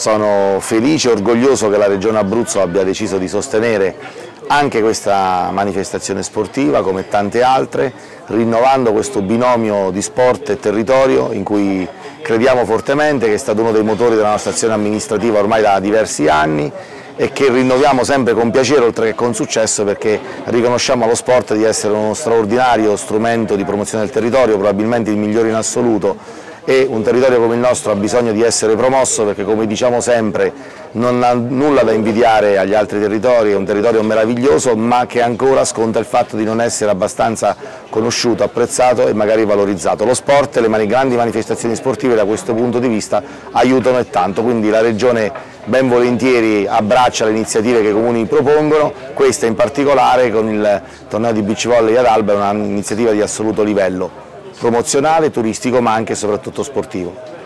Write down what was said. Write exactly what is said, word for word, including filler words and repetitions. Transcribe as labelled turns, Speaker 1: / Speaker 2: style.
Speaker 1: sono felice e orgoglioso che la Regione Abruzzo abbia deciso di sostenere anche questa manifestazione sportiva come tante altre, rinnovando questo binomio di sport e territorio in cui crediamo fortemente, che è stato uno dei motori della nostra azione amministrativa ormai da diversi anni e che rinnoviamo sempre con piacere oltre che con successo, perché riconosciamo allo sport di essere uno straordinario strumento di promozione del territorio, probabilmente il migliore in assoluto, e un territorio come il nostro ha bisogno di essere promosso perché, come diciamo sempre, non ha nulla da invidiare agli altri territori, è un territorio meraviglioso ma che ancora sconta il fatto di non essere abbastanza conosciuto, apprezzato e magari valorizzato. Lo sport e le grandi manifestazioni sportive da questo punto di vista aiutano e tanto, quindi la Regione ben volentieri abbraccia le iniziative che i comuni propongono, questa in particolare con il torneo di beach volley ad Alba è un'iniziativa di assoluto livello, promozionale, turistico ma anche e soprattutto sportivo.